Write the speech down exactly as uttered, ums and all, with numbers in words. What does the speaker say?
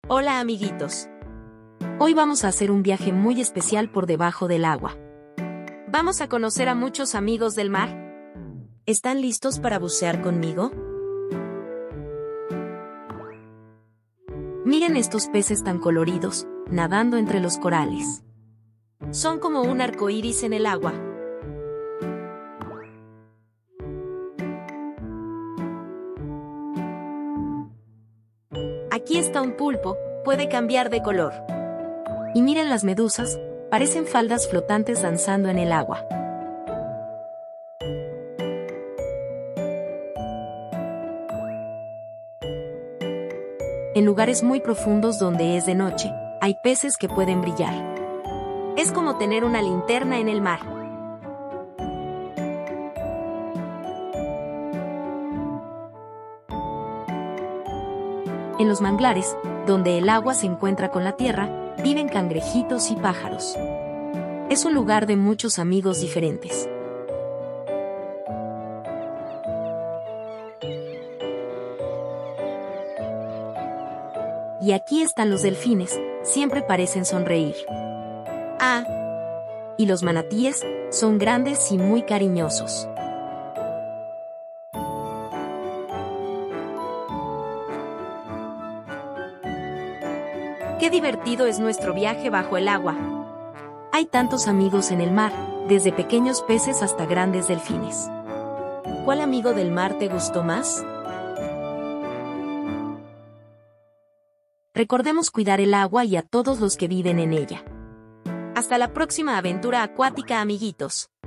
Hola amiguitos. Hoy vamos a hacer un viaje muy especial por debajo del agua. Vamos a conocer a muchos amigos del mar. ¿Están listos para bucear conmigo? Miren estos peces tan coloridos, nadando entre los corales. Son como un arco iris en el agua. Aquí está un pulpo, puede cambiar de color. Y miren las medusas, parecen faldas flotantes danzando en el agua. En lugares muy profundos donde es de noche, hay peces que pueden brillar. Es como tener una linterna en el mar. En los manglares, donde el agua se encuentra con la tierra, viven cangrejitos y pájaros. Es un lugar de muchos amigos diferentes. Y aquí están los delfines, siempre parecen sonreír. Ah, y los manatíes, son grandes y muy cariñosos. ¡Qué divertido es nuestro viaje bajo el agua! Hay tantos amigos en el mar, desde pequeños peces hasta grandes delfines. ¿Cuál amigo del mar te gustó más? Recordemos cuidar el agua y a todos los que viven en ella. Hasta la próxima aventura acuática, amiguitos.